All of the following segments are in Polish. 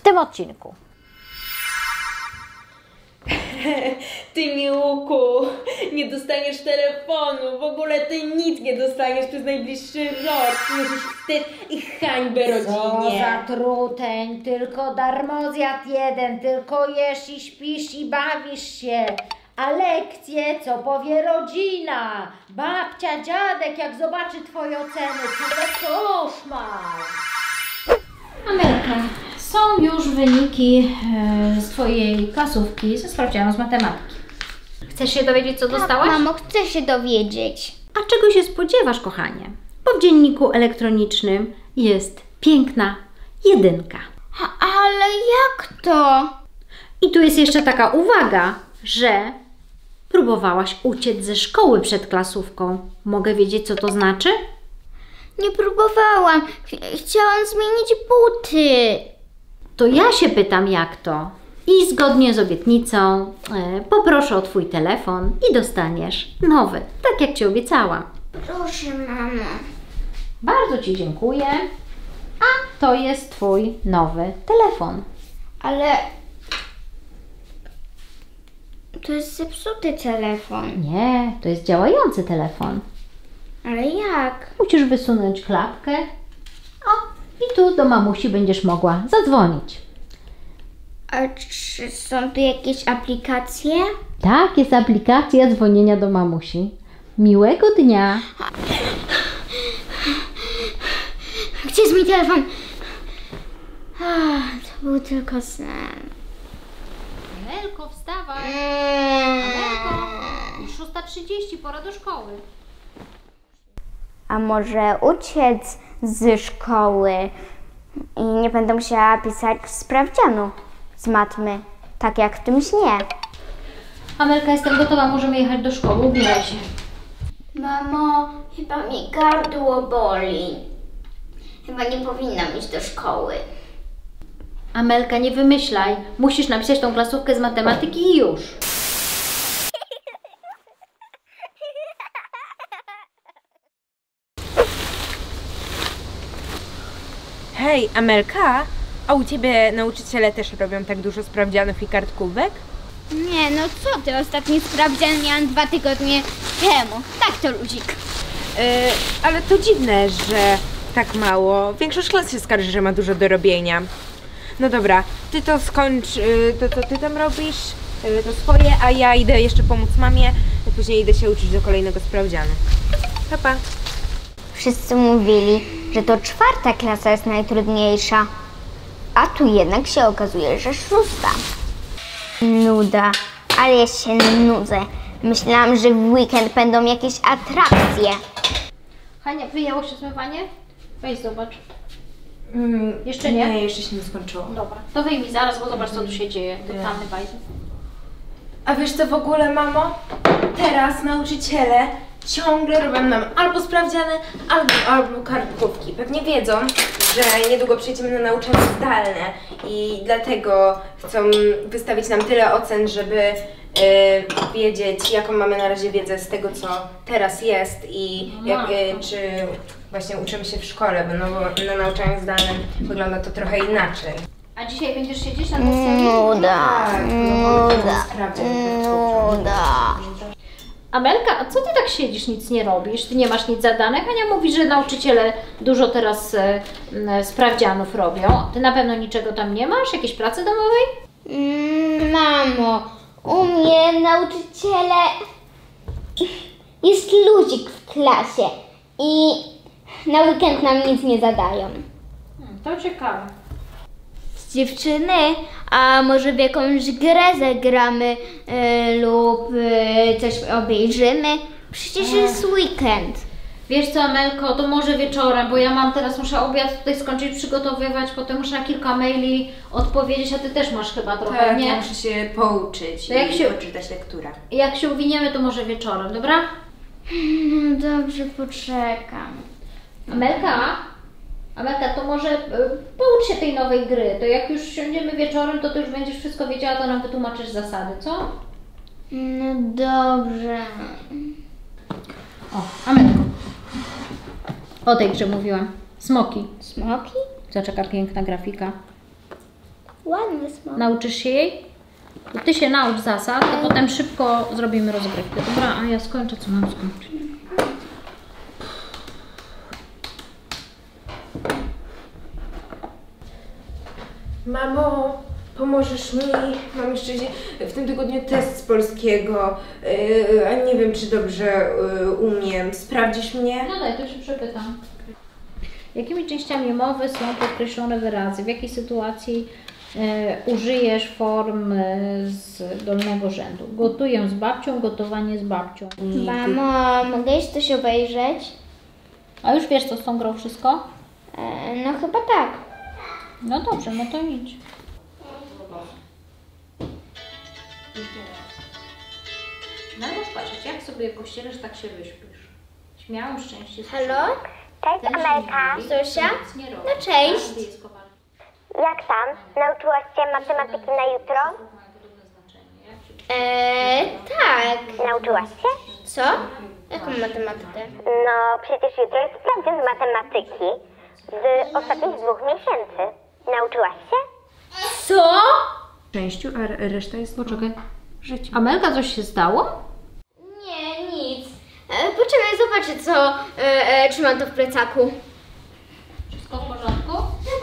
tym odcinku. Ty, Miłuku, nie dostaniesz telefonu, w ogóle ty nic nie dostaniesz przez najbliższy rok. Czujesz wstyd i hańbę rodzinie. Co za truteń, tylko darmozjad jeden, tylko jesz i śpisz i bawisz się. A lekcje, co powie rodzina? Babcia, dziadek, jak zobaczy twoje oceny, co za koszmar. Amelka, są już wyniki z twojej klasówki ze sprawdzianu z matematyki. Chcesz się dowiedzieć, co dostałaś? Mamo, chcę się dowiedzieć. A czego się spodziewasz, kochanie? Bo w dzienniku elektronicznym jest piękna 1. Ale jak to? I tu jest jeszcze taka uwaga, że próbowałaś uciec ze szkoły przed klasówką. Mogę wiedzieć, co to znaczy? Nie próbowałam. Chciałam zmienić buty. To ja się pytam, jak to? I zgodnie z obietnicą poproszę o twój telefon i dostaniesz nowy, tak jak ci obiecałam. Proszę, mamo. Bardzo ci dziękuję. A to jest twój nowy telefon. Ale to jest zepsuty telefon. Nie, to jest działający telefon. Ale jak? Musisz wysunąć klapkę. O, i tu do mamusi będziesz mogła zadzwonić. A czy są tu jakieś aplikacje? Tak, jest aplikacja dzwonienia do mamusi. Miłego dnia. Gdzie jest mój telefon? To był tylko sen. Amelko, wstawaj. Amelko, już 6:30, pora do szkoły. A może uciec ze szkoły i nie będę musiała pisać sprawdzianu z matmy, tak jak w tym śnie. Amelka, jestem gotowa, możemy jechać do szkoły, ubieraj się. Mamo, chyba mi gardło boli. Chyba nie powinnam iść do szkoły. Amelka, nie wymyślaj. Musisz napisać tą klasówkę z matematyki i już. Hej, Amelka, a u ciebie nauczyciele też robią tak dużo sprawdzianów i kartkówek? Nie, no co ty, ostatni sprawdzian miałam 2 tygodnie temu. Tak to luzik. Ale to dziwne, że tak mało. Większość klas się skarży, że ma dużo do robienia. No dobra, ty to skończ, to co ty tam robisz, to swoje, a ja idę jeszcze pomóc mamie, a później idę się uczyć do kolejnego sprawdzianu. Pa, pa. Wszyscy mówili, że to 4. klasa jest najtrudniejsza. A tu jednak się okazuje, że 6. Nuda, ale ja się nudzę. Myślałam, że w weekend będą jakieś atrakcje. Hania, wyjęło się zmywanie? Weź zobacz. Jeszcze nie? Nie, jeszcze się nie skończyło. Dobra, to wyjmij zaraz, bo zobacz, co tu się dzieje. Totalny bajzel. A wiesz co w ogóle, mamo? Teraz nauczyciele ciągle robią nam albo sprawdziany, albo kartkówki. Pewnie wiedzą, że niedługo przejdziemy na nauczanie zdalne i dlatego chcą wystawić nam tyle ocen, żeby wiedzieć, jaką mamy na razie wiedzę z tego, co teraz jest i jak, czy właśnie uczymy się w szkole, bo na nauczaniu zdalnym wygląda to trochę inaczej. A dzisiaj będziesz siedzieć na tej serii? Nuda, nuda. Amelka, a co ty tak siedzisz, nic nie robisz? Ty nie masz nic zadanych? Ania mówi, że nauczyciele dużo teraz sprawdzianów robią. Ty na pewno niczego tam nie masz? Jakiejś pracy domowej? Mamo, u mnie nauczyciele jest ludzik w klasie i na weekend nam nic nie zadają. To ciekawe. Dziewczyny, a może w jakąś grę zagramy lub coś obejrzymy? Przecież jest weekend. Wiesz co, Amelko, to może wieczorem, bo ja mam teraz, muszę obiad tutaj skończyć przygotowywać, potem muszę na kilka maili odpowiedzieć, a ty też masz chyba trochę, Tak, nie? ja muszę się pouczyć To jak i się- poczytać lekturę. Jak się uwiniemy, to może wieczorem, dobra? No dobrze, poczekam. Amelka, to może poucz się tej nowej gry, to jak już siądziemy wieczorem, to ty już będziesz wszystko wiedziała, to nam wytłumaczysz zasady, co? No dobrze. O, Amelko. O tej grze mówiłam. Smoki. Smoki? Zobacz, jaka piękna grafika. Ładny smak. Nauczysz się jej? To ty się naucz zasad, a potem szybko zrobimy rozgrywkę. Dobra, a ja skończę, co mam skończyć. Mamo, pomożesz mi? Mam jeszcze w tym tygodniu test z polskiego, a nie wiem, czy dobrze umiem. Sprawdzisz mnie? No daj, to się przepytam. Jakimi częściami mowy są podkreślone wyrazy? W jakiej sytuacji użyjesz form z dolnego rzędu? Gotuję z babcią, gotowanie z babcią. Mamo, mogę iść coś obejrzeć? A już wiesz, co z tą grą wszystko? No chyba tak. No dobrze, no to idź. No możesz patrzeć, jak sobie pościerasz, tak się wyśpisz. Śmiałym szczęście. Halo? Cześć Amelka. Zosia? No cześć. Jak tam? Nauczyłaś się matematyki na jutro? Tak. Nauczyłaś się? Co? Jaką matematykę? No, przecież jutro jest sprawdzian z matematyki z ostatnich 2 miesięcy. Nauczyłaś się? Co? Częściu, a reszta jest Poczekaj. życie. Amelka, coś się stało? Nie, nic. Poczekaj, zobaczę czy mam to w plecaku. Wszystko w porządku?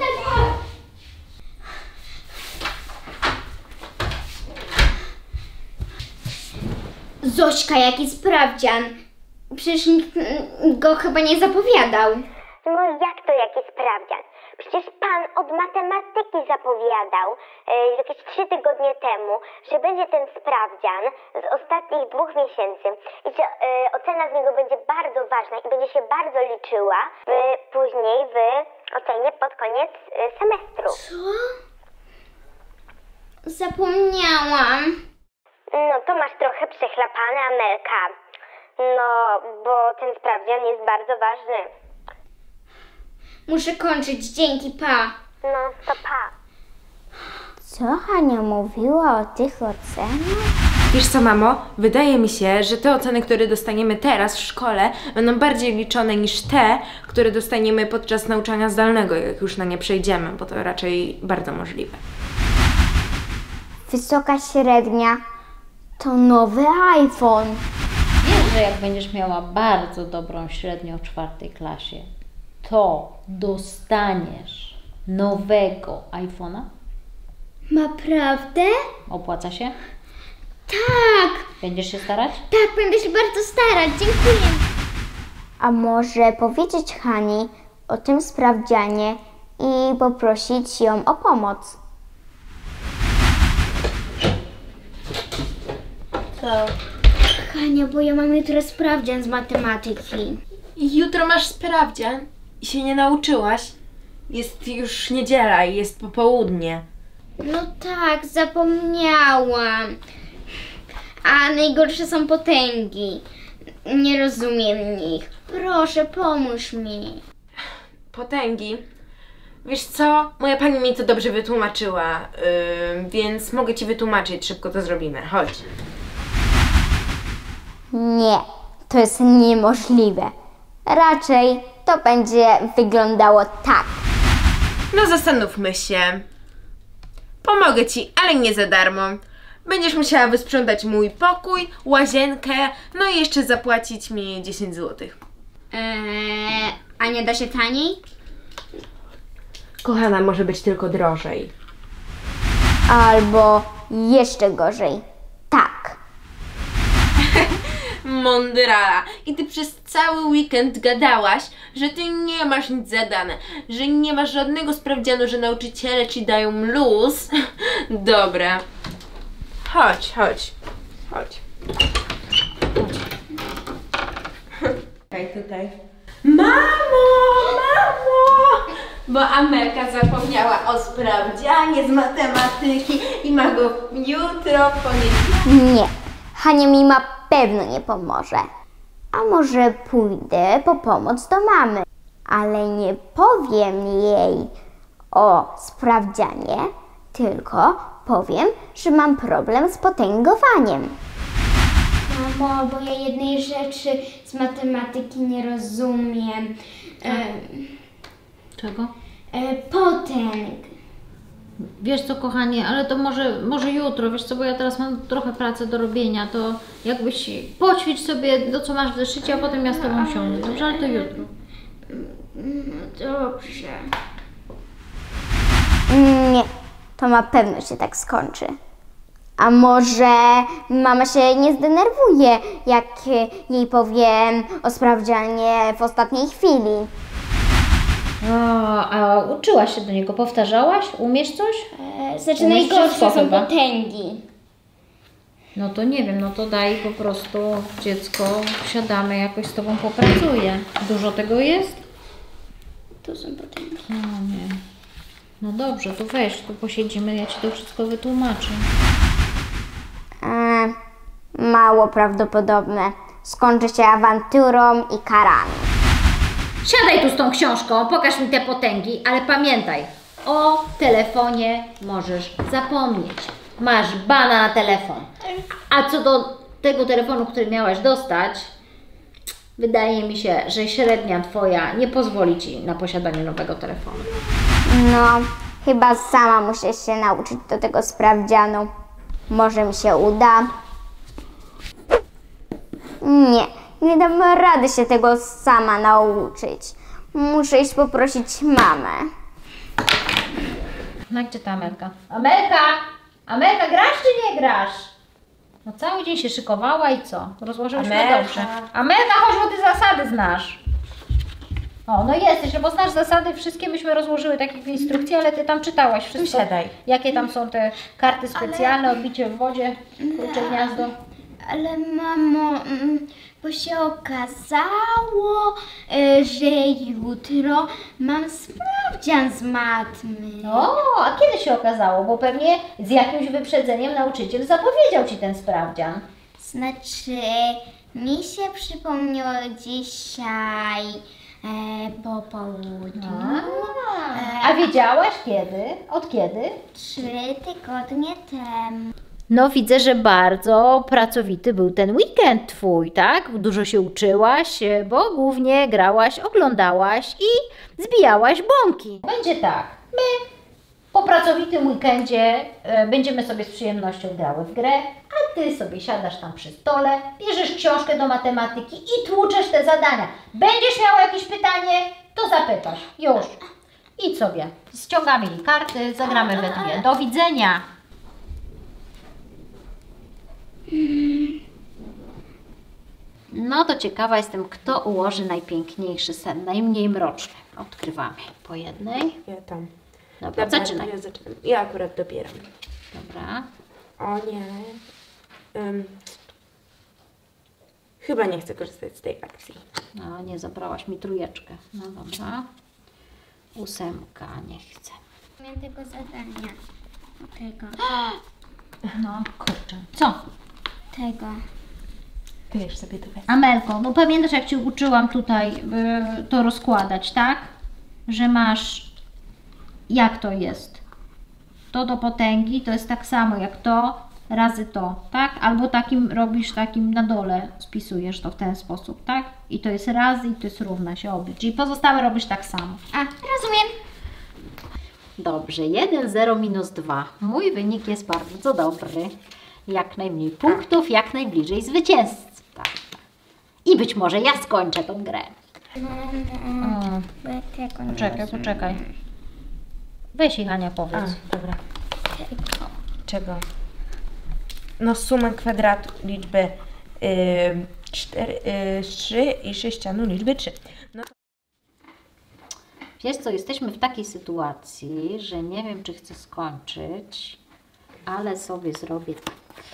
Zośka, jaki sprawdzian. Przecież nikt go chyba nie zapowiadał. No jak to jaki sprawdzian? Przecież pan od matematyki zapowiadał jakieś 3 tygodnie temu, że będzie ten sprawdzian z ostatnich 2 miesięcy i że ocena z niego będzie bardzo ważna i będzie się bardzo liczyła później w ocenie pod koniec semestru. Co? Zapomniałam. No to masz trochę przechlapane, Amelka. No, bo ten sprawdzian jest bardzo ważny. Muszę kończyć, dzięki, pa. No, to pa. Co Hania mówiła o tych ocenach? Wiesz co, mamo? Wydaje mi się, że te oceny, które dostaniemy teraz w szkole, będą bardziej liczone niż te, które dostaniemy podczas nauczania zdalnego, jak już na nie przejdziemy, bo to raczej bardzo możliwe. Wysoka średnia to nowy iPhone. Wiesz, że jak będziesz miała bardzo dobrą średnią w 4. klasie, to dostaniesz nowego iPhone'a? Naprawdę? Opłaca się? Tak, Będziesz się starać? tak, będę się bardzo starać, dziękuję. A może powiedzieć Hani o tym sprawdzianie i poprosić ją o pomoc? Co? Hania, bo ja mam jutro sprawdzian z matematyki. Jutro masz sprawdzian i się nie nauczyłaś? Jest już niedziela i jest popołudnie. No tak, zapomniałam. A najgorsze są potęgi. Nie rozumiem ich. Proszę, pomóż mi. Potęgi. Wiesz co? Moja pani mi to dobrze wytłumaczyła, więc mogę ci wytłumaczyć, szybko to zrobimy. Chodź. Nie, to jest niemożliwe. Raczej to będzie wyglądało tak. No zastanówmy się. Pomogę ci, ale nie za darmo. Będziesz musiała wysprzątać mój pokój, łazienkę, no i jeszcze zapłacić mi 10 zł. A nie da się taniej? Kochana, może być tylko drożej. Albo jeszcze gorzej. Tak. Mądrala. I ty przez cały weekend gadałaś, że ty nie masz nic zadane, że nie masz żadnego sprawdzianu, że nauczyciele ci dają luz. Dobra. Chodź, chodź. Chodź. Tutaj. Mamo! Mamo! Bo Amelka zapomniała o sprawdzianie z matematyki i ma go jutro, w poniedziałek. Nie. Hania mi na pewno nie pomoże. A może pójdę po pomoc do mamy. Ale nie powiem jej o sprawdzianie, tylko powiem, że mam problem z potęgowaniem. Mamo, bo ja jednej rzeczy z matematyki nie rozumiem. Czego? Potęg. Wiesz co, kochanie, ale to może jutro, wiesz co, bo ja teraz mam trochę pracy do robienia, to jakbyś poćwicz sobie to, co masz w zeszycie, a potem ja z Tobą siądę, dobrze? Ale to jutro. Dobrze. Nie, to na pewno się tak skończy. A może mama się nie zdenerwuje, jak jej powiem o sprawdzianie w ostatniej chwili? A uczyłaś się do niego, powtarzałaś? Umiesz coś? Znaczy Umiesz najgorsze wszystko są chyba. potęgi. No to nie wiem, no to daj po prostu dziecko, siadamy, jakoś z Tobą popracuję. Dużo tego jest? To są potęgi. No nie. No dobrze, to weź, tu posiedzimy, ja Ci to wszystko wytłumaczę. Mało prawdopodobne. Skończy się awanturą i karami. Siadaj tu z tą książką, pokaż mi te potęgi, ale pamiętaj, o telefonie możesz zapomnieć. Masz bana na telefon. A co do tego telefonu, który miałaś dostać, wydaje mi się, że średnia Twoja nie pozwoli Ci na posiadanie nowego telefonu. No, chyba sama muszę się nauczyć do tego sprawdzianu. Może mi się uda. Nie dam rady się tego sama nauczyć. Muszę iść poprosić mamę. No gdzie ta Amelka? Amelka! Amelka, grasz czy nie grasz? No cały dzień się szykowała i co? Rozłożyłyśmy Amelka. dobrze. Amelka, chodź, bo Ty zasady znasz. O, no jesteś, no bo znasz zasady, wszystkie myśmy rozłożyły tak jak w instrukcji, ale Ty tam czytałaś wszystko. Siadaj. Jakie tam są te karty specjalne, odbicie w wodzie, kurcze gniazdo. Ale mamo, bo się okazało, że jutro mam sprawdzian z matmy. O, a kiedy się okazało? Bo pewnie z jakimś wyprzedzeniem nauczyciel zapowiedział Ci ten sprawdzian. Znaczy, mi się przypomniało dzisiaj po południu. A wiedziałaś kiedy? Od kiedy? 3 tygodnie temu. No widzę, że bardzo pracowity był ten weekend Twój, tak? Dużo się uczyłaś, bo głównie grałaś, oglądałaś i zbijałaś bąki. Będzie tak, my po pracowitym weekendzie będziemy sobie z przyjemnością grały w grę, a Ty sobie siadasz tam przy stole, bierzesz książkę do matematyki i tłuczesz te zadania. Będziesz miał jakieś pytanie, to zapytasz. Już. Idź sobie. Ściągamy jej karty, zagramy we dwie. Do widzenia. No to ciekawa jestem, kto ułoży najpiękniejszy sen, najmniej mroczny. Odkrywamy po jednej. Ja tam. Dobra, zaczynaj. Ja zaczynam. Ja akurat dobieram. Dobra. O nie. Chyba nie chcę korzystać z tej akcji. No, nie zabrałaś mi trójeczkę. No dobra. 8, nie chcę. Miałem tego zadania. Tego. No, kurczę. Co? Tego. Wiesz sobie to weź. Amelko, no pamiętasz jak Cię uczyłam tutaj to rozkładać, tak? Że masz, jak to jest? To do potęgi to jest tak samo jak to razy to, tak? Albo takim robisz, takim na dole spisujesz to w ten sposób, tak? I to jest razy i to jest równa się oblicz. I pozostałe robisz tak samo. A, rozumiem. Dobrze, 1, 0, minus 2. Mój wynik jest bardzo dobry. Jak najmniej punktów, jak najbliżej zwycięzcy. Tak. I być może ja skończę tą grę. Poczekaj. Weź ich, Ania, powiedz. Dobra. Czego? No sumę kwadratu liczby 3 i sześcianu liczby 3. No to... Wiesz co, jesteśmy w takiej sytuacji, że nie wiem, czy chcę skończyć, ale sobie zrobię tak.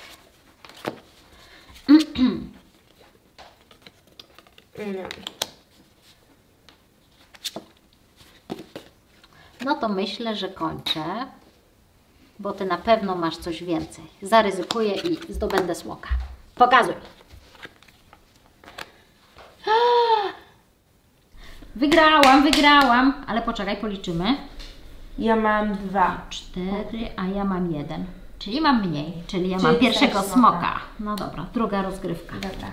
No to myślę, że kończę, bo Ty na pewno masz coś więcej. Zaryzykuję i zdobędę smoka. Pokazuj. Wygrałam, ale poczekaj, policzymy. Ja mam 2. 4, a ja mam 1. Czyli mam mniej, czyli ja Czyli mam pierwszego też smoka. smoka. No dobra, druga rozgrywka. Dobra.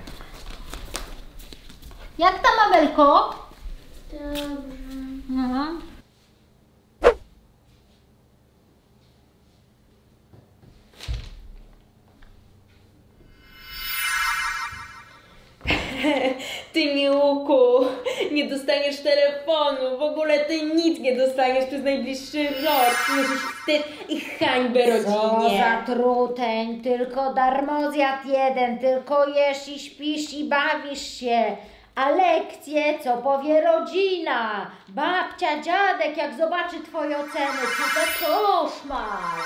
Jak tam, Amelko? Dobrze. No. Ty Miłku, nie dostaniesz telefonu, w ogóle ty nic nie dostaniesz przez najbliższy rok. Musisz wstyd i hańbę Co rodzinie. za truteń, tylko darmozjad jeden, tylko jesz i śpisz i bawisz się. A lekcje, co powie rodzina, babcia, dziadek, jak zobaczy twoje oceny, co za koszmar.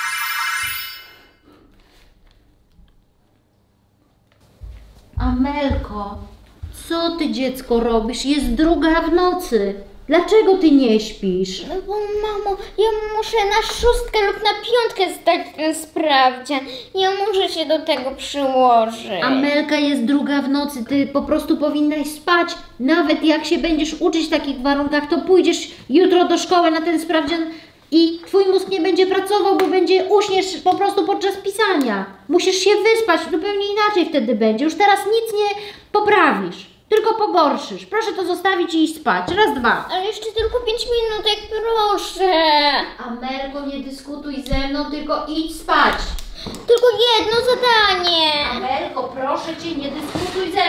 Amelko, co ty dziecko robisz? Jest 2 w nocy. Dlaczego ty nie śpisz? No bo mamo, ja muszę na 6 lub na 5 zdać ten sprawdzian. Ja muszę się do tego przyłożyć. Amelka, jest 2 w nocy, ty po prostu powinnaś spać. Nawet jak się będziesz uczyć w takich warunkach, to pójdziesz jutro do szkoły na ten sprawdzian i twój mózg nie będzie pracował, bo uśniesz po prostu podczas pisania. Musisz się wyspać, zupełnie inaczej wtedy będzie. Już teraz nic nie poprawisz. Tylko pogorszysz. Proszę to zostawić i iść spać. Raz, 2. Ale jeszcze tylko 5 minutek, proszę. Amelko, nie dyskutuj ze mną, tylko idź spać. Tylko jedno zadanie. Amelko, proszę cię, nie dyskutuj ze